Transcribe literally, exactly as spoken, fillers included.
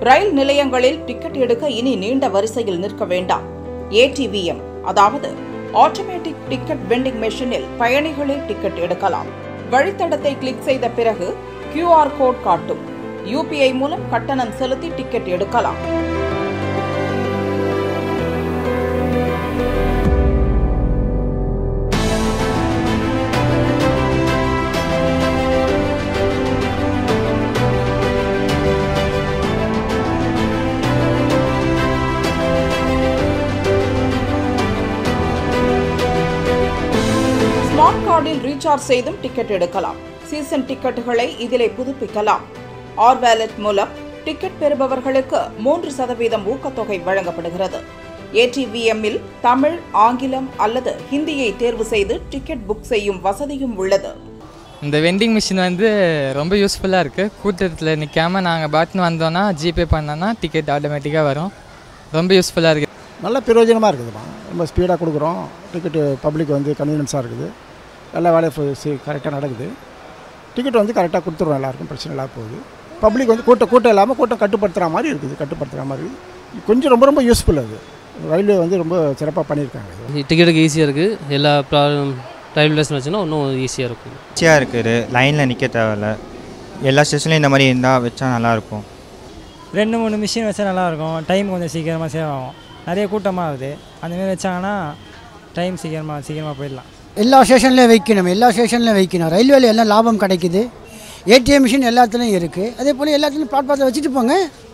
ரயில் நிலையங்களில் டிக்கெட் எடுக்க இனி நீண்ட வரிசையில் நிற்க வேண்டாம். A T V M அதாவது ஆட்டோமேட்டிக் டிக்கெட் வெண்டிங் மெஷினில் பயணிகளே டிக்கெட் எடுக்கலாம். வழித்தடத்தை கிளிக் செய்த பிறகு Q R கோட் காட்டும். U P I மூலம் கட்டணம் செலுத்தி டிக்கெட் எடுக்கலாம். ஸ்மார்ட் கார்டில் ரீசார்ஜ் செய்தும் டிக்கெட் எடுக்கலாம். சீசன் டிக்கெட்டுகளை இதிலே புதுப்பிக்கலாம். ஆர் வேலட் மூலம் டிக்கெட் பெறுபவர்களுக்கு மூன்று சதவீதம் ஊக்கத்தொகை வழங்கப்படுகிறது. A T V M இல் தமிழ், ஆங்கிலம் அல்லது ஹிந்தியை தேர்வு செய்து டிக்கெட் புக் செய்யும் வசதியும் உள்ளது. இந்த வெண்டிங் மிஷின் வந்து ரொம்ப யூஸ்ஃபுல்லாக இருக்குது. கூட்டத்தில் நிற்காமல் நாங்கள் பாட்டுன்னு வந்தோன்னா ஜிபே பண்ணோன்னா டிக்கெட் ஆட்டோமேட்டிக்காக வரும். ரொம்ப யூஸ்ஃபுல்லாக இருக்குது. நல்ல பிரயோஜனமாக இருக்குதுமா. ரொம்ப ஸ்பீடாக கொடுக்குறோம். டிக்கெட்டு பப்ளிக் வந்து கன்வீனியன்ஸாக இருக்குது. எல்லா வேலையும் கரெக்டாக நடக்குது. டிக்கெட் வந்து கரெக்டாக கொடுத்துருவோம். எல்லாருக்கும் பிரச்சனை இல்லாத போகுது. பப்ளிக் வந்து கூட்டம் கூட்டம் இல்லாமல் கூட்டம் கட்டுப்படுத்துகிற மாதிரி இருக்குது. கட்டுப்படுத்துகிற மாதிரி கொஞ்சம் ரொம்ப ரொம்ப யூஸ்ஃபுல். அது ரயில்வே வந்து ரொம்ப சிறப்பாக பண்ணியிருக்காங்க. டிக்கெட்டுக்கு ஈஸியாக இருக்குது. எல்லா ப்ராப்ளம் ரயில்வே ஸ்டேஷன் வச்சுன்னா இன்னும் ஈஸியாக இருக்கும். ஈஸியாக இருக்குது. லைனில் நிற்க தேவையில்ல. எல்லா ஸ்டேஷன்லையும் இந்த மாதிரி இருந்தால் வச்சா நல்லாயிருக்கும். ரெண்டு மூணு மிஷின் வச்சா நல்லாயிருக்கும். டைம் கொஞ்சம் சீக்கிரமாக சேவ் ஆகும். நிறைய கூட்டமாக ஆகுது. அந்தமாரி வச்சாங்கன்னா டைம் சீக்கிரமாக சீக்கிரமாக போயிடலாம். எல்லா ஸ்டேஷன்லேயும் வைக்கணும். எல்லா ஸ்டேஷன்லையும் வைக்கணும். ரயில்வேல எல்லாம் லாபம் கிடைக்குது. ஏடிஎம் மிஷின் எல்லாத்துலேயும் இருக்குது. அதே போல் எல்லாத்துலேயும் பிளாட்பாத்தில் வச்சுட்டு போங்க.